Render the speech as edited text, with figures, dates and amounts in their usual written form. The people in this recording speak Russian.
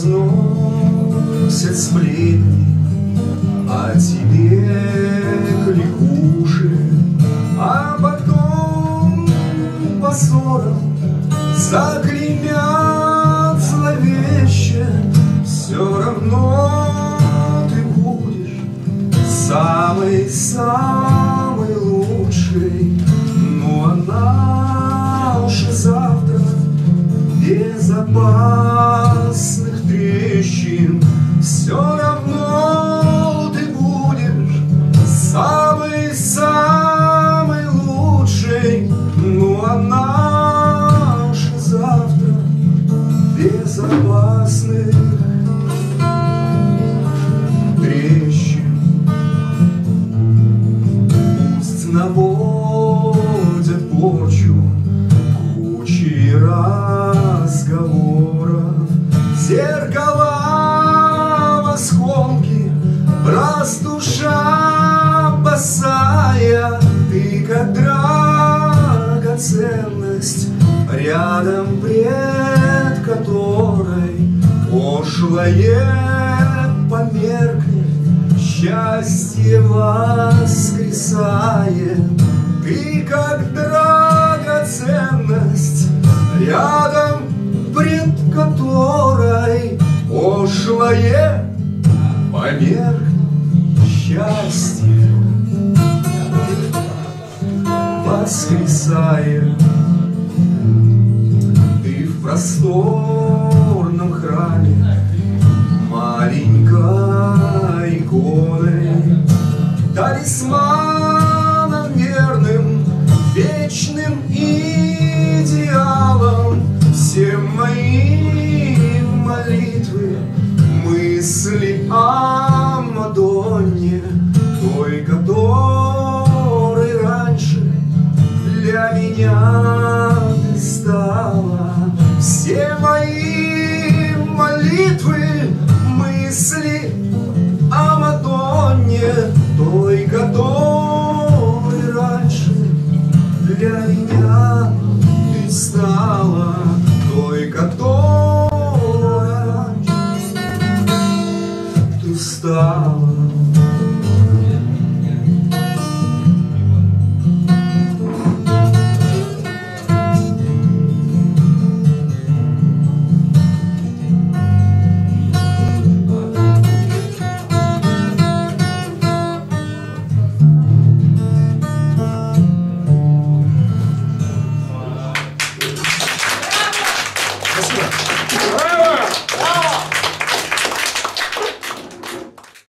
разносят сплетни о тебе кликуши, а потом по ссорам заклеймят зловеще. Все равно ты будешь самый-самый лучший. Ну а наши завтра без опасных трещин. Все равно ты будешь самый-самый лучший. Ну а наши завтра без опасных трещин. Пусть наводят порчу кучи разговоров, зеркала в осколки, раз душа босая. Ты как драгоценность, рядом пред которой пошлое померкнет, счастье воскресает. Ты как драгоценность, рядом пред которой пошлое померкнет, счастье воскресает. Ты в просторном храме маленькой иконой, талисманом верным, вечным идеалом. Все мои молитвы, мысли о Мадонне, той, которой раньше для меня ты стала. Все мои молитвы, мысли о Мадонне, той, которой раньше для меня ты стала. Той, которой раньше ты стала. Спасибо.